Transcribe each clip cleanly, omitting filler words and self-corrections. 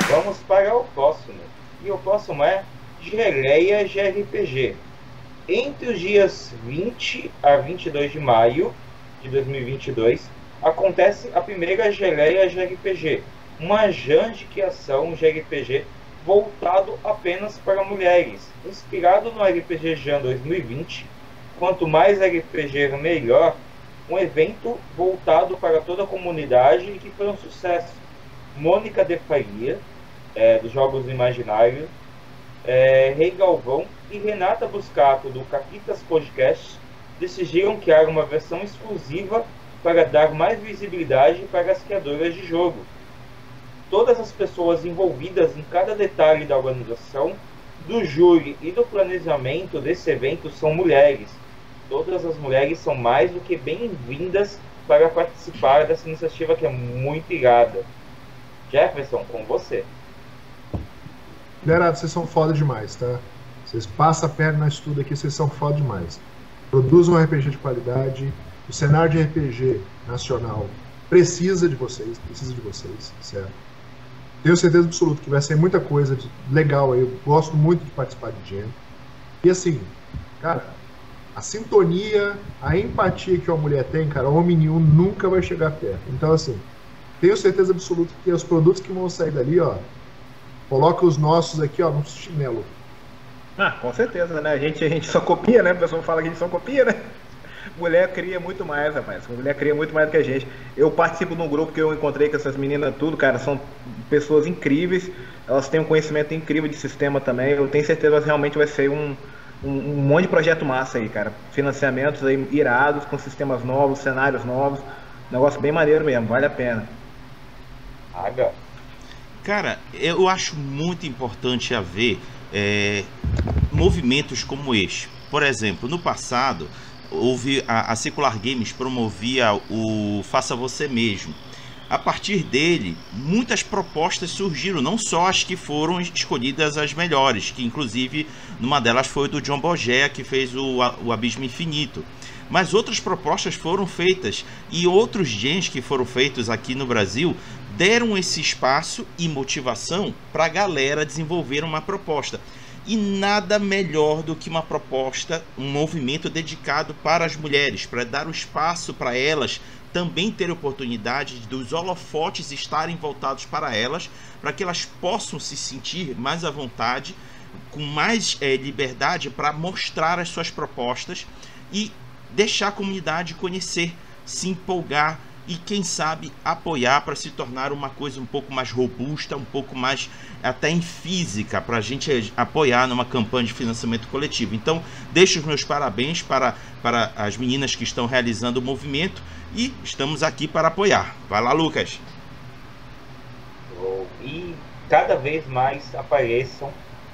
Vamos para o próximo. E o próximo é Geleia GRPG. Entre os dias 20 a 22 de maio de 2022, acontece a primeira Geleia GRPG, uma Jandiquiação GRPG voltado apenas para mulheres, inspirado no RPG Jan 2020. Quanto mais RPG melhor, um evento voltado para toda a comunidade e que foi um sucesso. Mônica de Faria, dos Jogos Imaginários, Rei Galvão e Renata Buscato, do Caquitas Podcast, decidiram criar uma versão exclusiva para dar mais visibilidade para as criadoras de jogo. Todas as pessoas envolvidas em cada detalhe da organização, do júri e do planejamento desse evento são mulheres. Todas as mulheres são mais do que bem-vindas para participar dessa iniciativa que é muito irada. Jefferson, com você. Galera, vocês são foda demais, tá? Vocês passam a perna no estudo aqui, vocês são foda demais. Produzam um RPG de qualidade. O cenário de RPG nacional precisa de vocês, certo? Tenho certeza absoluta que vai ser muita coisa legal aí. Eu gosto muito de participar de Jam. E assim, cara, a sintonia, a empatia que uma mulher tem, cara, homem nenhum nunca vai chegar perto. Então, assim, tenho certeza absoluta que os produtos que vão sair dali, ó, coloca os nossos aqui, ó, no chinelo. Ah, com certeza, né? A gente só copia, né? O pessoal fala que a gente só copia, né? Mulher cria muito mais, rapaz. Mulher cria muito mais do que a gente. Eu participo de um grupo que eu encontrei com essas meninas tudo, cara. São pessoas incríveis. Elas têm um conhecimento incrível de sistema também. Eu tenho certeza que realmente vai ser um monte de projeto massa aí, cara. Financiamentos aí irados, com sistemas novos, cenários novos. Negócio bem maneiro mesmo, vale a pena. Cara, eu acho muito importante haver movimentos como este. Por exemplo, no passado, houve a Secular Games promovia o Faça Você Mesmo. A partir dele, muitas propostas surgiram, não só as que foram escolhidas as melhores, que inclusive numa delas foi do John Bogea, que fez o Abismo Infinito. Mas outras propostas foram feitas e outros gens que foram feitos aqui no Brasil deram esse espaço e motivação para a galera desenvolver uma proposta. E nada melhor do que uma proposta, um movimento dedicado para as mulheres, para dar o espaço para elas também ter oportunidade dos holofotes estarem voltados para elas, para que elas possam se sentir mais à vontade, com mais liberdade para mostrar as suas propostas e deixar a comunidade conhecer, se empolgar e quem sabe apoiar para se tornar uma coisa um pouco mais robusta, um pouco mais até em física, para a gente apoiar numa campanha de financiamento coletivo. Então deixo os meus parabéns para as meninas que estão realizando o movimento e estamos aqui para apoiar. Vai lá, Lucas. E cada vez mais apareçam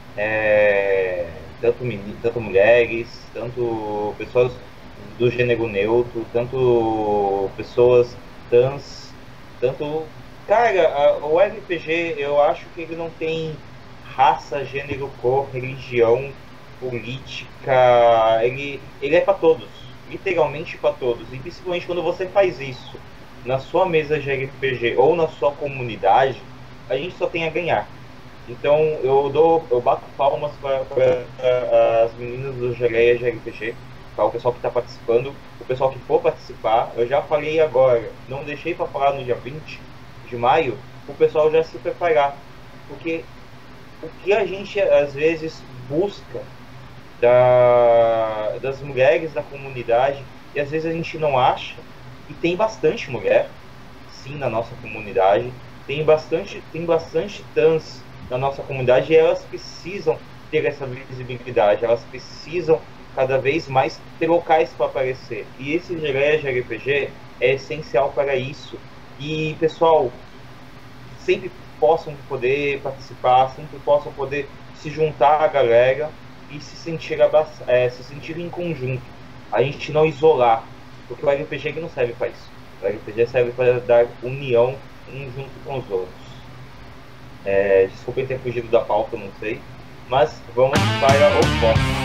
tanto mulheres, tanto pessoas do gênero neutro, tanto pessoas trans, tanto... Cara, o RPG, eu acho que ele não tem raça, gênero, cor, religião, política, ele é para todos, literalmente para todos, e principalmente quando você faz isso na sua mesa de RPG ou na sua comunidade, a gente só tem a ganhar. Então eu bato palmas para as meninas do Geleia de RPG, para o pessoal que está participando, o pessoal que for participar. Eu já falei agora, não deixei para falar no dia 20 de maio, o pessoal já se preparar, porque o que a gente às vezes busca das mulheres da comunidade, e às vezes a gente não acha, e tem bastante mulher, sim, na nossa comunidade, tem bastante trans na nossa comunidade, e elas precisam ter essa visibilidade, elas precisam cada vez mais ter locais para aparecer, e esse Geleia de RPG é essencial para isso. E pessoal, sempre possam poder participar, sempre possam poder se juntar à galera e se sentir em conjunto, a gente não isolar, porque o RPG aqui não serve para isso, o RPG serve para dar união um junto com os outros. Desculpem ter fugido da pauta, não sei, mas vamos para o próximo.